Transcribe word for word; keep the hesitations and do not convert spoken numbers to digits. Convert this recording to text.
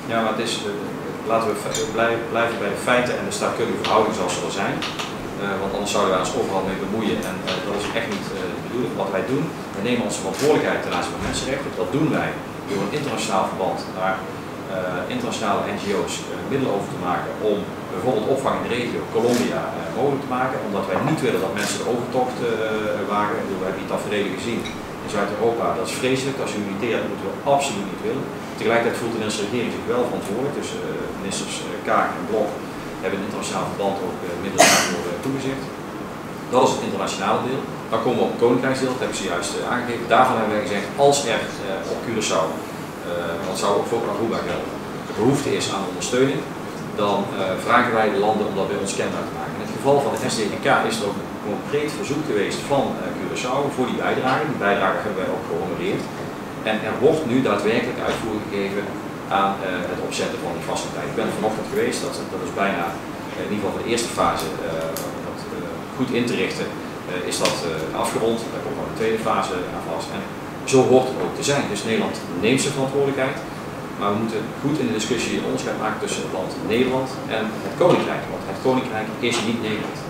Ja, maar het is, uh, laten we blijven bij de feiten en de staatkundige verhouding zoals ze er zijn. Uh, want anders zouden wij ons overal mee bemoeien en uh, dat is echt niet uh, de bedoeling. Wat wij doen, wij nemen onze verantwoordelijkheid ten aanzien van mensenrechten. Dat doen wij door een internationaal verband naar uh, internationale N G O's uh, middelen over te maken om bijvoorbeeld opvang in de regio Colombia uh, mogelijk te maken. Omdat wij niet willen dat mensen de overtocht uh, wagen. We hebben die taferelen gezien in Zuid-Europa. Dat is vreselijk, dat is humanitair, dat moeten we absoluut niet willen. Tegelijkertijd voelt de Nederlandse regering zich wel verantwoordelijk. Dus uh, ministers uh, Kaag en Blok hebben een internationaal verband ook uh, middelen daarvoor uh, toegezegd. Dat is het internationale deel. Dan komen we op het koninkrijksdeel, dat heb ik zojuist uh, aangegeven. Daarvan hebben wij gezegd, als er uh, op Curaçao, uh, dat zou ook voor Aruba gelden, de behoefte is aan ondersteuning, dan uh, vragen wij de landen om dat bij ons kenbaar te maken. In het geval van de S D G K is er ook een concreet verzoek geweest van uh, Curaçao voor die bijdrage. Die bijdrage hebben wij ook gehonoreerd. En er wordt nu daadwerkelijk uitvoering gegeven aan uh, het opzetten van die faciliteit. Ik ben er vanochtend geweest, dat, dat is bijna uh, in ieder geval voor de eerste fase uh, dat, uh, goed in te richten, uh, is dat uh, afgerond. Daar komt nog een tweede fase aan vast. En zo hoort het ook te zijn. Dus Nederland neemt zijn verantwoordelijkheid, maar we moeten goed in de discussie onderscheid maken tussen het land Nederland en het Koninkrijk. Want het Koninkrijk is niet Nederland.